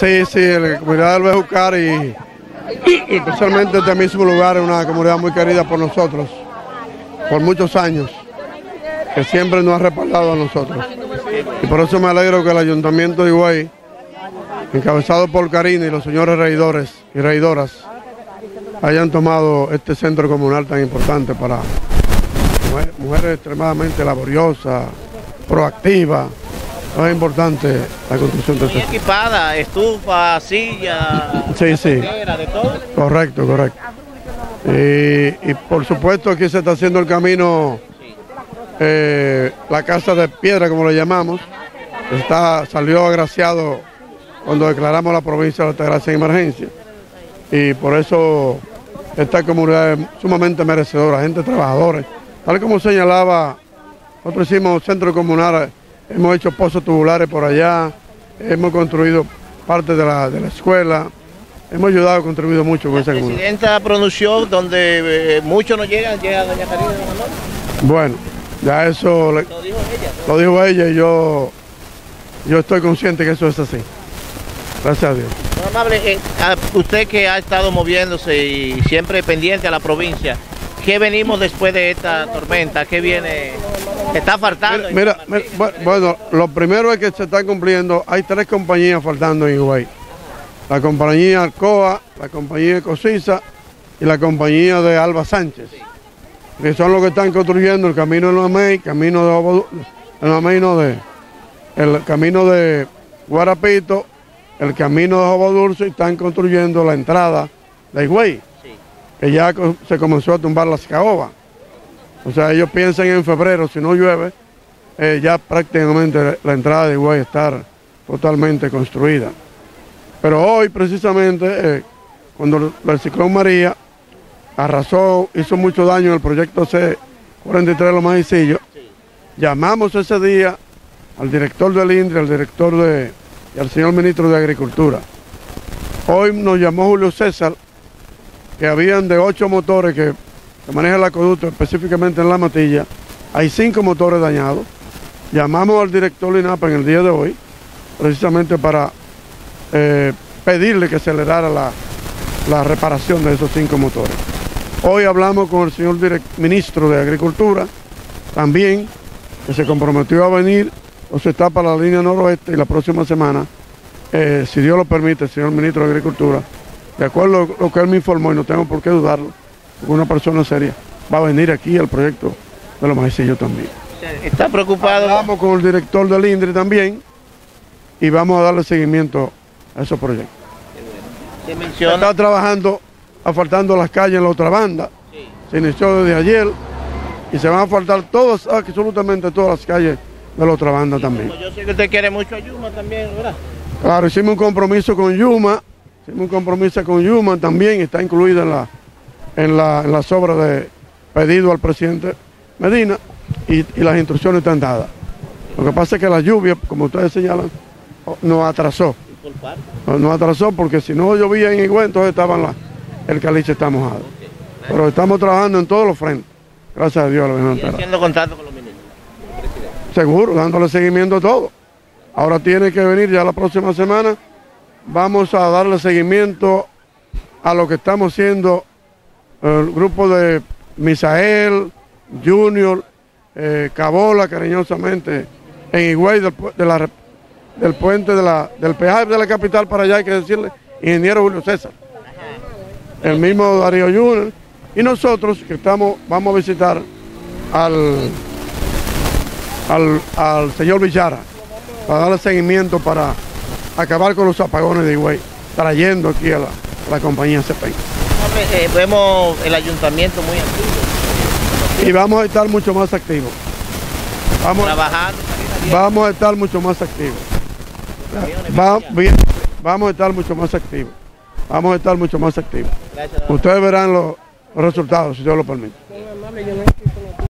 Sí, la comunidad del Bejucar y especialmente este mismo lugar es una comunidad muy querida por nosotros, por muchos años, que siempre nos ha respaldado a nosotros. Y por eso me alegro que el Ayuntamiento de Higüey, encabezado por Karina y los señores regidores y regidoras, hayan tomado este centro comunal tan importante para mujeres extremadamente laboriosas, proactivas. Es importante la construcción de este centro. Equipada, estufa, silla, sí, cafetera, de todo. Correcto. Y por supuesto aquí se está haciendo el camino, la casa de piedra, como le llamamos. Salió agraciado cuando declaramos la provincia de Altagracia en emergencia. Y por eso esta comunidad es sumamente merecedora, gente trabajadora. Tal como señalaba, nosotros hicimos centros comunales, hemos hecho pozos tubulares por allá, hemos construido parte de la escuela, hemos ayudado, contribuido mucho con esa comunidad. La presidenta pronunció donde muchos no llegan, llega doña Karina de Manolo. Bueno, ya eso lo dijo ella y yo estoy consciente que eso es así. Gracias a Dios. Muy amable, usted que ha estado moviéndose y siempre pendiente a la provincia, ¿qué venimos después de esta tormenta? ¿Qué viene? ¿Está faltando? Bueno, lo primero es que se está cumpliendo, hay 3 compañías faltando en Higüey. La compañía Alcoa, la compañía Ecosisa y la compañía de Alba Sánchez, que son los que están construyendo el camino de Mamey, el camino de Guarapito, el camino de Jobo Dulce, y están construyendo la entrada de Higüey, que ya se comenzó a tumbar las caobas. O sea, ellos piensan en febrero, si no llueve, ya prácticamente la entrada de Higüey está totalmente construida. Pero hoy, precisamente, cuando el ciclón María arrasó, hizo mucho daño en el proyecto C43 Los Majicillos, llamamos ese día al director del INDRI, y al señor ministro de Agricultura. Hoy nos llamó Julio César, que habían de 8 motores que maneja el acueducto, específicamente en La Matilla, hay 5 motores dañados. Llamamos al director Linapa en el día de hoy, precisamente para pedirle que acelerara la reparación de esos 5 motores. Hoy hablamos con el señor ministro de Agricultura, también, que se comprometió a venir, o se está para la línea noroeste, y la próxima semana, si Dios lo permite, el señor ministro de Agricultura, de acuerdo a lo que él me informó, y no tengo por qué dudarlo, porque una persona seria va a venir aquí al proyecto de Los Majicillos también. ¿Está preocupado? Hablamos con el director del INDRI también y vamos a darle seguimiento a esos proyectos. Se menciona... Está trabajando, asfaltando las calles en la otra banda. Sí. Se inició desde ayer y se van a asfaltar todas, absolutamente todas las calles de la otra banda también. Yo sé que usted quiere mucho a Yuma también, ¿verdad? Claro, hicimos un compromiso con Yuma, también está incluida en las obras de pedido al presidente Medina y las instrucciones están dadas. Lo que pasa es que la lluvia, como ustedes señalan, nos atrasó. Nos atrasó porque si no llovía en Higüey, entonces estaba el caliche está mojado. Pero estamos trabajando en todos los frentes, gracias a Dios. ¿Y haciendo contacto con los ministros? Seguro, dándole seguimiento a todo. Ahora tiene que venir ya la próxima semana. Vamos a darle seguimiento a lo que estamos haciendo el grupo de Misael, Junior, Cabola, cariñosamente, en Higüey, del puente del peaje de la capital para allá, hay que decirle, ingeniero Julio César, el mismo Darío Junior, y nosotros que vamos a visitar al señor Villara, para darle seguimiento para acabar con los apagones de Higüey, trayendo aquí a la compañía CPI. Vemos el ayuntamiento muy activo. Y vamos a estar mucho más activos. Trabajando. Vamos a estar mucho más activos. Vamos a estar mucho más activos. Ustedes verán los resultados, si Dios lo permite.